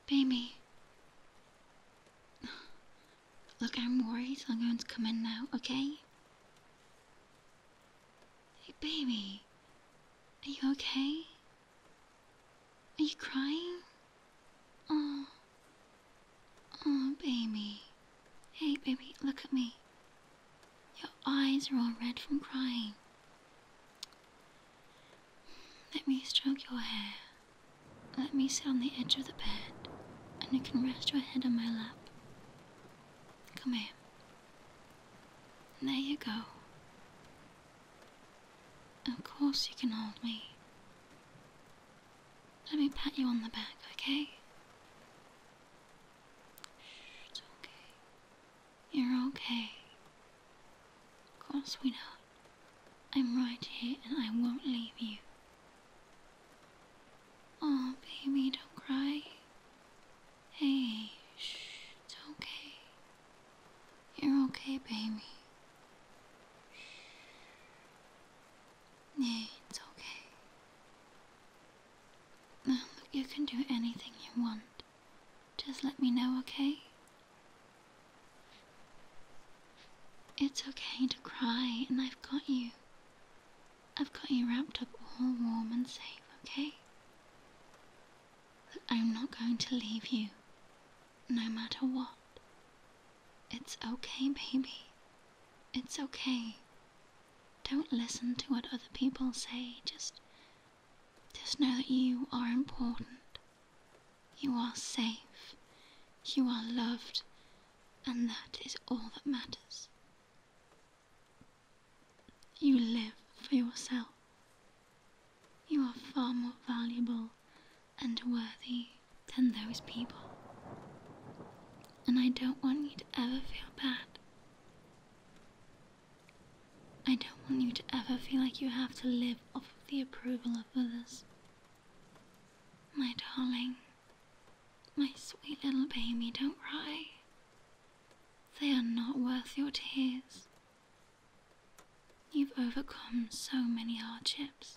Baby. Look, I'm worried, so I'm going to come in now, okay? Hey, baby. Are you okay? Are you crying? Oh. Oh, baby. Hey, baby, look at me. Your eyes are all red from crying. Let me stroke your hair. Let me sit on the edge of the bed, and you can rest your head on my lap. Come here. There you go. Of course you can hold me. Let me pat you on the back, okay? Shh, it's okay. You're okay. Of course, sweetheart. I'm right here and I won't leave you. Oh, baby, don't cry. Hey, shh, it's okay. You're okay, baby. Yeah, it's okay. Now, look, you can do anything you want. Just let me know, okay? It's okay to cry, and I've got you. I've got you wrapped up all warm and safe, okay? Look, I'm not going to leave you, no matter what. It's okay, baby. It's okay. Don't listen to what other people say, just know that you are important. You are safe. You are loved, and that is all that matters. You live for yourself. You are far more valuable and worthy than those people. And I don't want you to ever feel bad. I don't want you to ever feel like you have to live off of the approval of others. My darling, my sweet little baby, don't cry. They are not worth your tears. You've overcome so many hardships.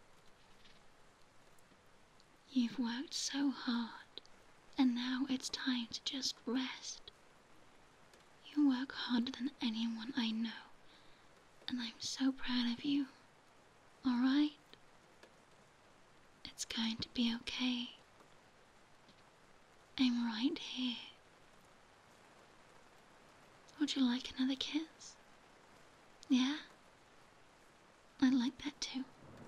You've worked so hard, and now it's time to just rest. You work harder than anyone I know, and I'm so proud of you. Alright? It's going to be okay. I'm right here. Would you like another kiss? Yeah? I'd like that too.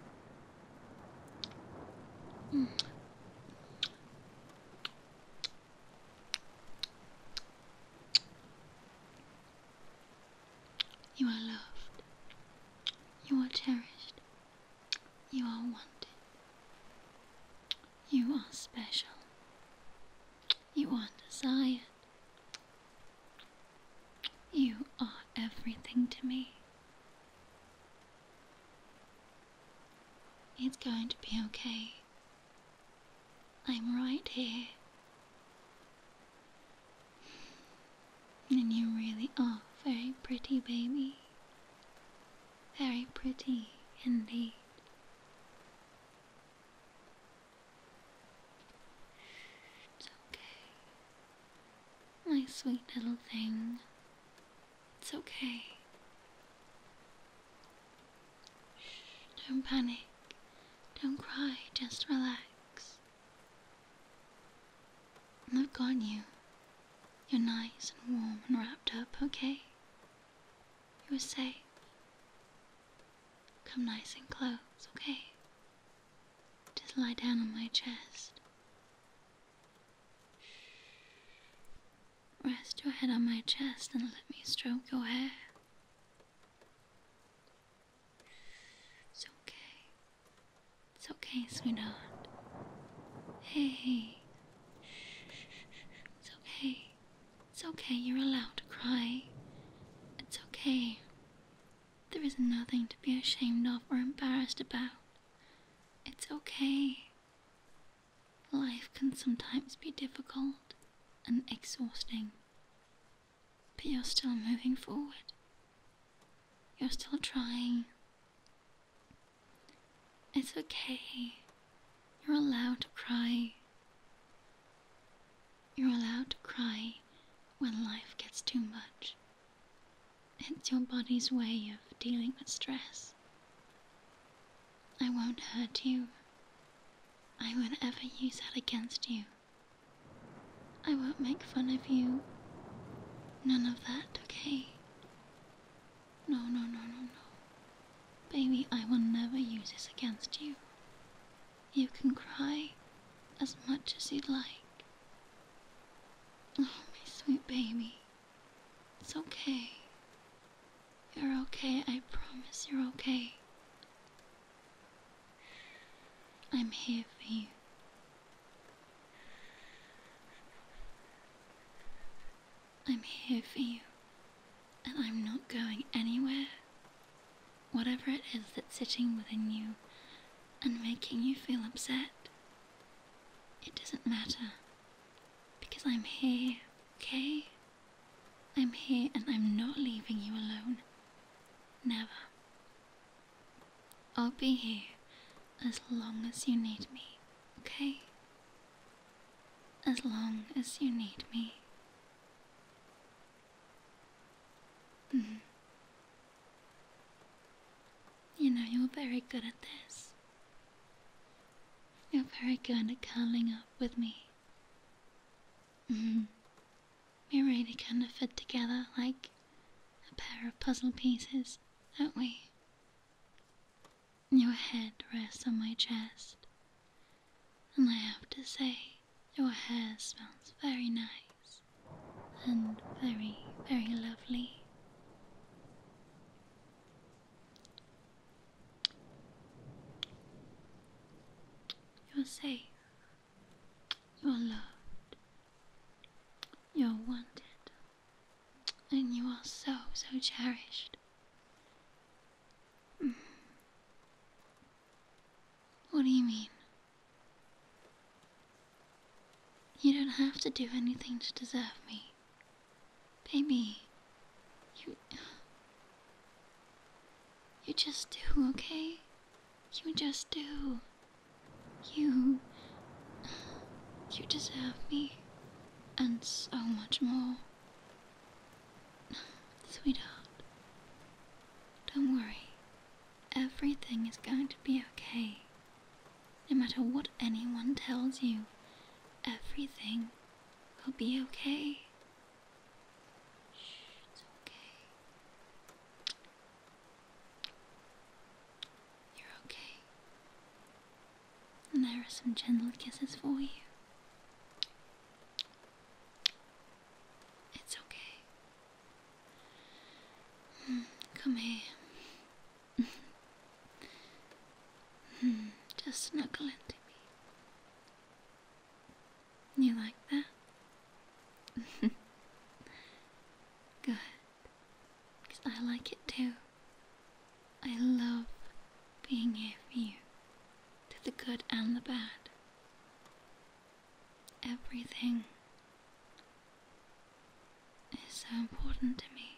You are loved. You are cherished. You are wanted. You are special. You are desired. You are everything to me. It's going to be okay. I'm right here. And you really are very pretty, baby. Very pretty indeed. It's okay. My sweet little thing. It's okay. Shh, don't panic. Don't cry, just relax. I've got you. You're nice and warm and wrapped up, okay? You're safe. Come nice and close, okay? Just lie down on my chest. Rest your head on my chest and let me stroke your hair. It's okay. It's okay, sweetheart. Hey. It's okay. It's okay, you're allowed to cry. It's okay. There is nothing to be ashamed of or embarrassed about. It's okay. Life can sometimes be difficult and exhausting, but you're still moving forward. You're still trying. It's okay. You're allowed to cry. You're allowed to cry when life gets too much. It's your body's way of dealing with stress. I won't hurt you. I won't ever use that against you. I won't make fun of you. None of that, okay? No, no, no, no, no. Baby, I will never use this against you. You can cry as much as you'd like. Oh, my sweet baby. It's okay. You're okay, I promise you're okay. I'm here for you. I'm here for you, and I'm not going anywhere. Whatever it is that's sitting within you and making you feel upset, it doesn't matter, because I'm here, okay? I'm here and I'm not leaving you alone. Never. I'll be here as long as you need me, okay? As long as you need me. You know, you're very good at this. You're very good at cuddling up with me. We really kind of fit together like a pair of puzzle pieces, don't we? Your head rests on my chest, and I have to say, your hair smells very nice and very, very lovely. You're safe. You're loved. You're wanted. And you are so, so cherished. What do you mean? You don't have to do anything to deserve me. Baby, you just do, okay? You just do. You deserve me, and so much more. Sweetheart, don't worry. Everything is going to be okay. No matter what anyone tells you, everything will be okay. Shh, it's okay. You're okay. And there are some gentle kisses for you. It's okay. Come here. Just snuggle into me. You like that? Good. Because I like it too. I love being here for you. Through the good and the bad. Everything is so important to me.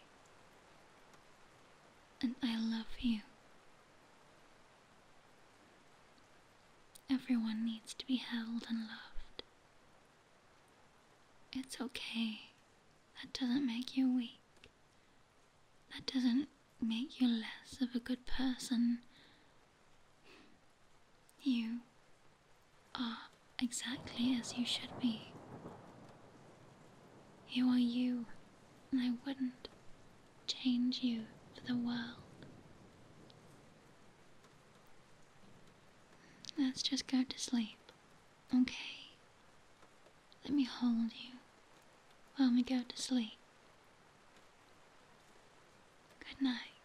And I love you. Everyone needs to be held and loved. It's okay. That doesn't make you weak. That doesn't make you less of a good person. You are exactly as you should be. You are you, and I wouldn't change you for the world. Let's just go to sleep, okay? Let me hold you while we go to sleep. Good night.